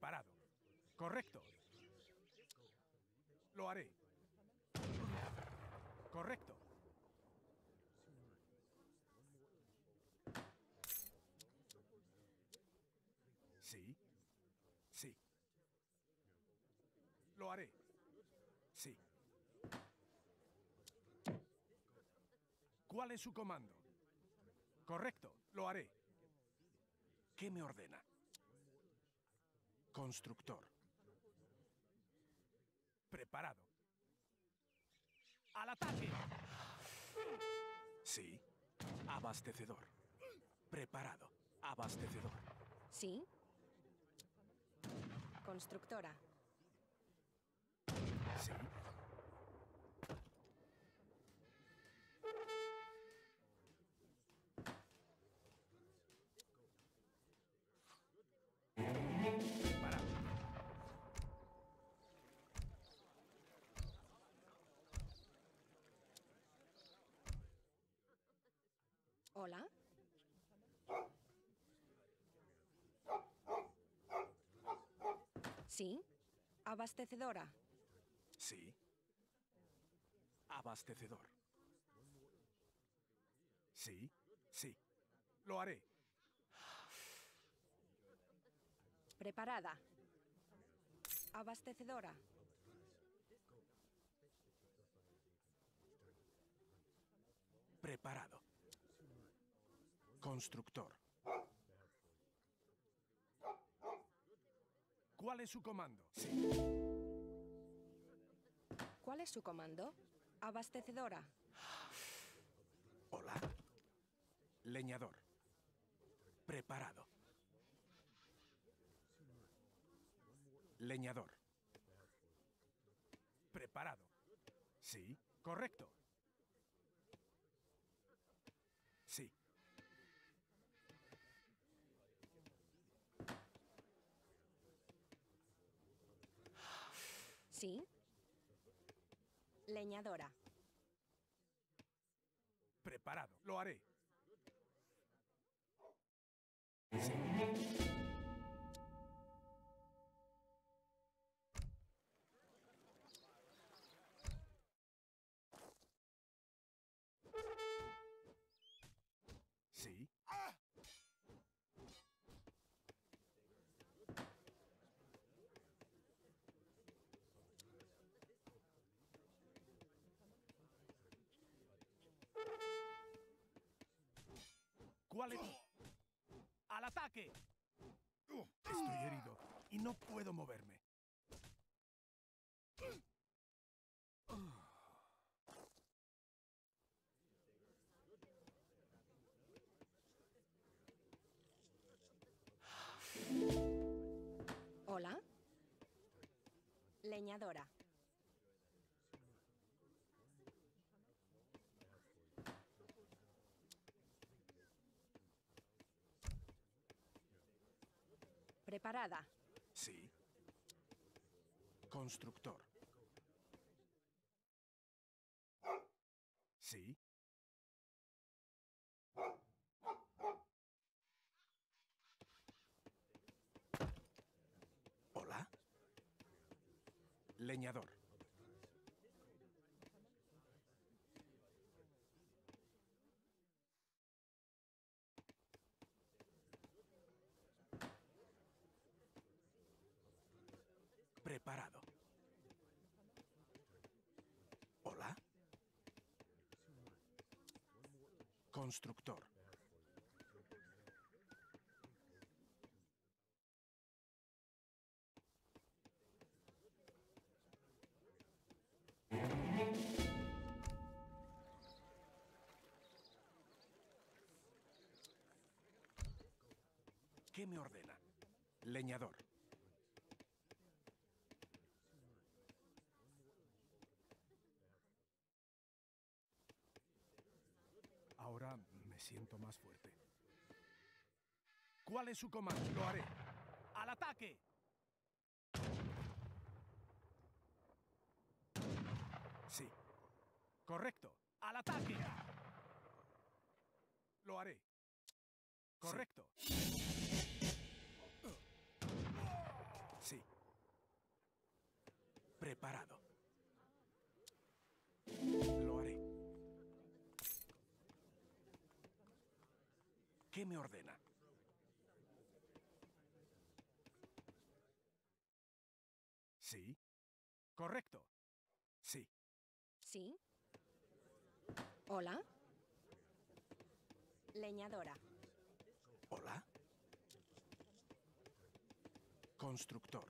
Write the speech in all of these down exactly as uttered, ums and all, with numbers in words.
Preparado. Correcto. Lo haré. Correcto. Sí. Sí. Lo haré. Sí. ¿Cuál es su comando? Correcto. Lo haré. ¿Qué me ordena? Constructor. Preparado. ¡Al ataque! Sí. Abastecedor. Preparado. Abastecedor. Sí. Constructora. Sí. Preparado. Hola. Sí. Abastecedora. Sí. Abastecedor. Sí. Sí. Lo haré. Preparada. Abastecedora. Preparado. Constructor. ¿Cuál es su comando? Sí. ¿Cuál es su comando? Abastecedora. Hola. Leñador. Preparado. Leñador. Preparado. Sí. Correcto. Sí. Sí. Leñadora. Preparado. Lo haré. Sí. Sí. ¿Cuál es? ¡Al ataque! Estoy herido y no puedo moverme. Hola. Leñadora. Preparada. Sí. Constructor. Sí. Hola. Leñador. Preparado. Hola. Constructor. ¿Qué me ordena? Leñador. Ahora me siento más fuerte. ¿Cuál es su comando? Lo haré. ¡Al ataque! Sí. Correcto. ¡Al ataque! Lo haré. Correcto. Preparado. Lo haré. ¿Qué me ordena? Sí. Correcto. Sí. ¿Sí? Hola. Leñadora. Hola. Constructor.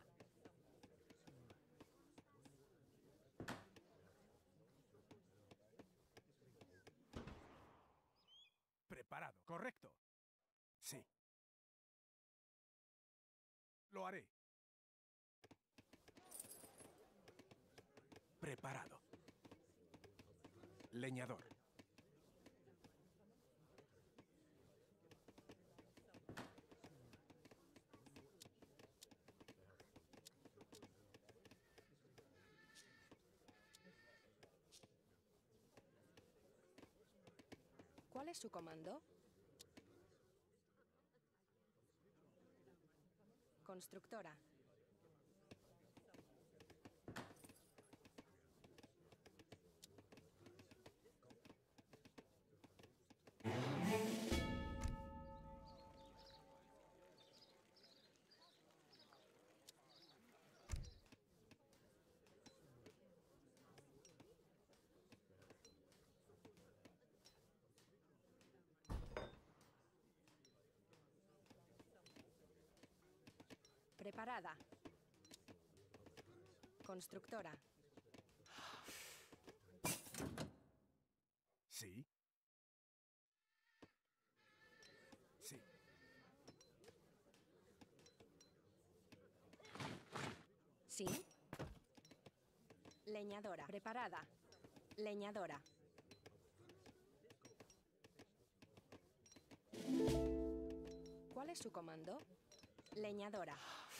Preparado. Correcto. Sí. Lo haré. Preparado. Leñador. ¿Cuál es su comando? Constructora. Preparada. Constructora. Sí. Sí. ¿Sí? Leñadora. Preparada. Leñadora. ¿Cuál es su comando? Leñadora.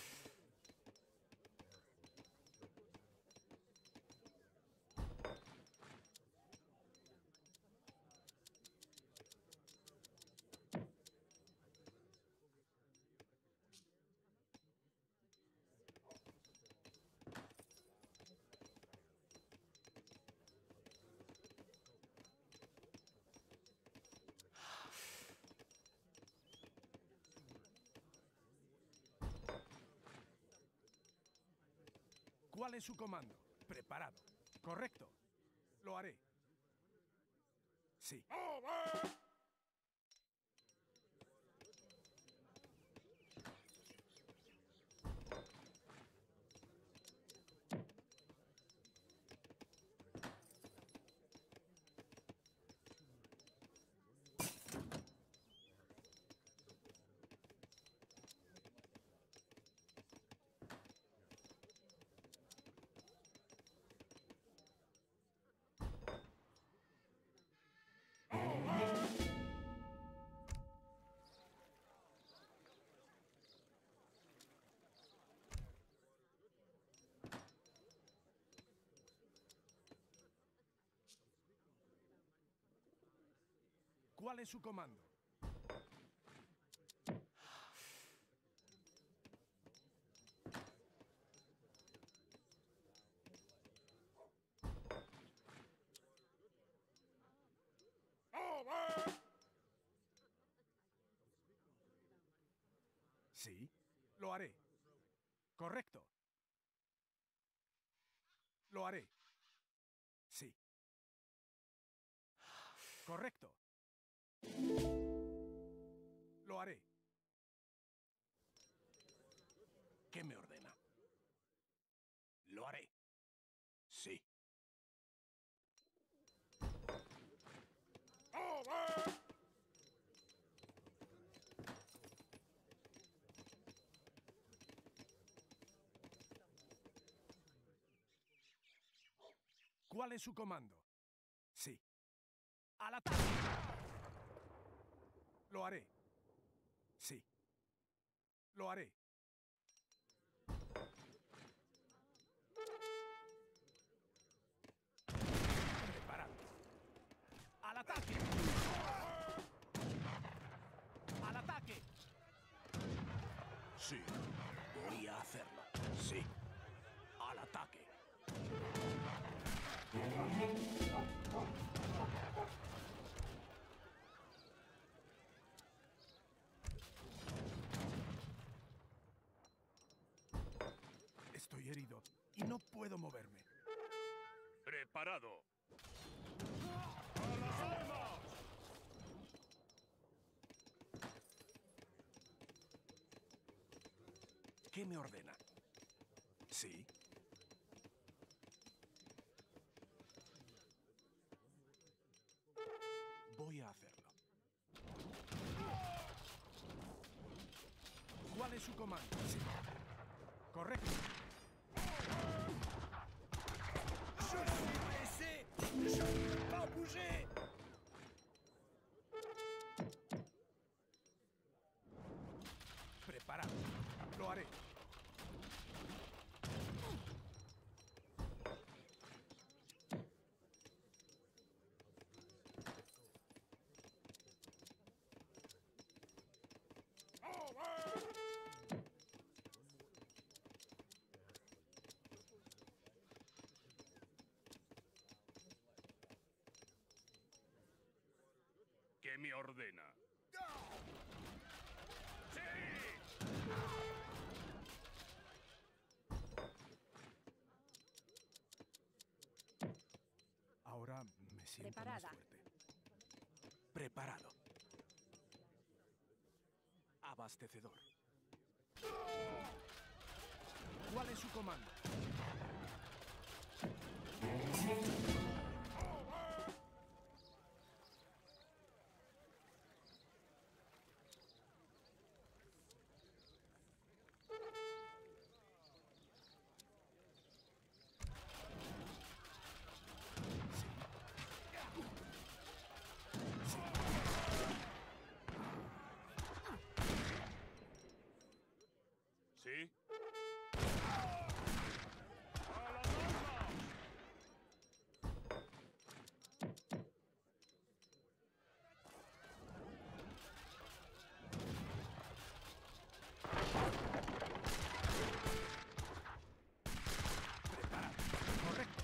¿Cuál es su comando? Preparado. Correcto. Lo haré. Sí. ¿Cuál es su comando? Sí, lo haré. Correcto. Lo haré. Sí. Correcto. Lo haré. ¿Qué me ordena? Lo haré. Sí. ¿Cuál es su comando? Sí. ¡Al ataque! Lo haré. Sí. Lo haré. Preparado. ¡Al ataque! ¡Al ataque! Sí. Voy a hacerlo. Sí. Al ataque. Estoy herido y no puedo moverme. Preparado. ¡A las armas! ¿Qué me ordena? Sí. Voy a hacerlo. ¿Cuál es su comando? Sí. Correcto. Je suis blessé! Je ne peux pas bouger! Preparado. Lo haré. ¿Qué me ordena? Ahora me siento Preparada. más fuerte. Preparado. Abastecedor. ¿Cuál es su comando? ¿Sí? ¡A las armas! Preparado. Correcto.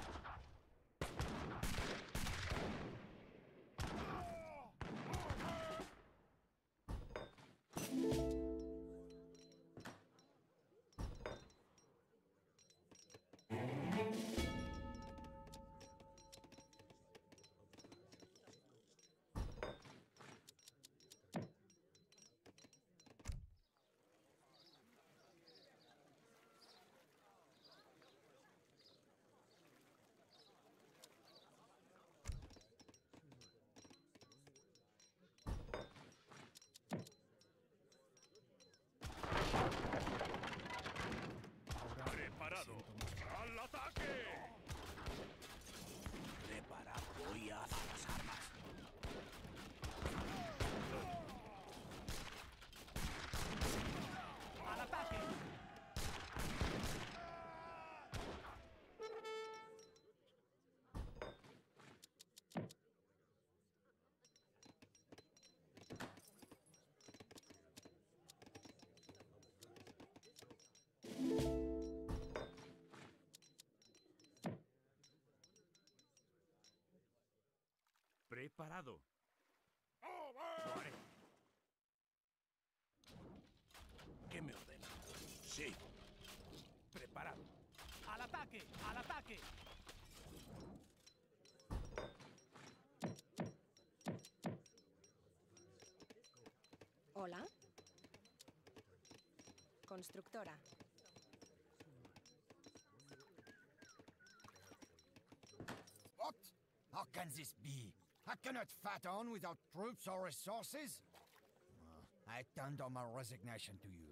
Ahora Preparado. me siento más ¡Al ataque! preparado. Voy a hacer las armas. ¡Al ataque! Preparado. Lo haré. ¿Qué me ordena? Sí. Preparado. ¡Al ataque! ¡Al ataque! Hola. Constructora. What? How can this be? I cannot fight on without troops or resources. Uh, I tender my resignation to you.